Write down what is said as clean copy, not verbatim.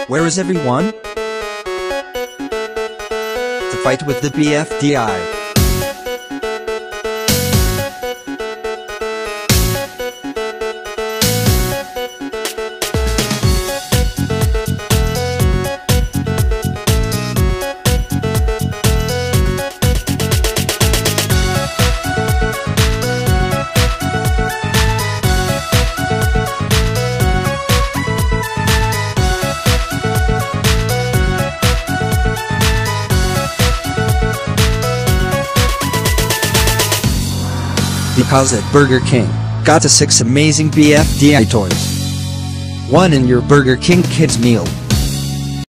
Where is everyone? To fight with the BFDI. Because at Burger King, got the 6 amazing BFDI toys. 1 in your Burger King Kids meal.